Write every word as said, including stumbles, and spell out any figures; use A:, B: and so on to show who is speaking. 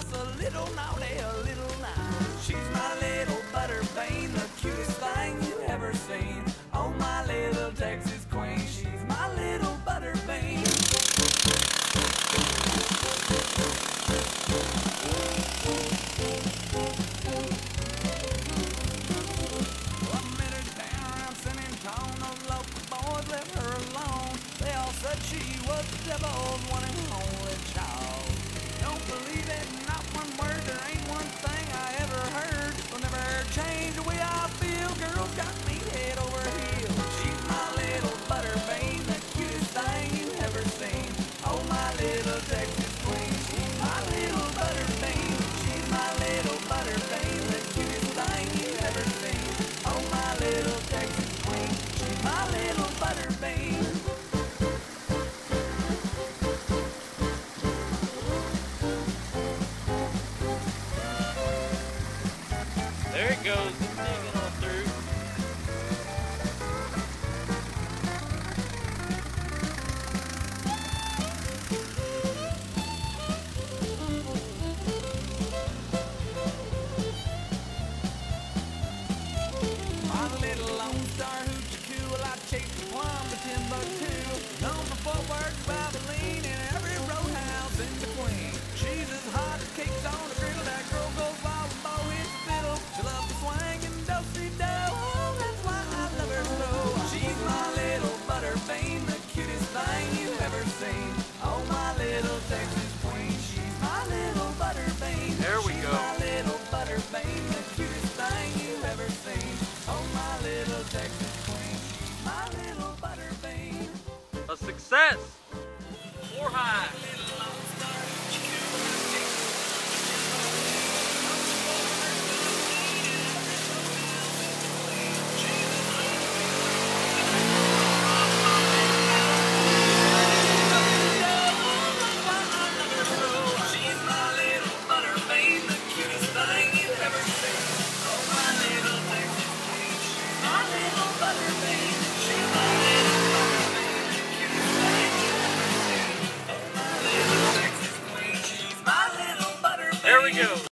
A: just a little naughty, a little nice. She's my little butterbean, the cutest thing you ever seen. Oh, my little Texas queen, she's my little butterbean. Well, I met her down around San Antonio, local boys left her alone. They all said she was the devil's one and only child. Don't believe it, not one word, there ain't one thing I ever heard. Will never change the way I feel, girl's got me head over heels. She's my little butterbean, the cutest thing you ever seen. Oh, my little Texas queen, she's my little butterbean. She's my little butterbean, the cutest thing you ever seen. Oh, my little Texas queen, she's my little butterbean.
B: There it goes, digging on through.
A: My little Lone Star hoochie coo, well, I chased the plum to Timbuktu. Known the Fort Worth, Valvoline, and every roadhouse in between. She's as hot as cakes on a griddle. That girl goes wild when Bo hits the fiddle. She loves to swing and do-si-do. Oh, that's why I love her so. She's my little butterbean, the cutest thing you've ever seen. Oh, my little Texas queen, she's my little butterbean.
B: There we
A: she's
B: go.
A: My little butterbean, the cutest thing you've ever seen. Oh, my little Texas queen, she's my little butterbean.
B: A success! Four high. There we go.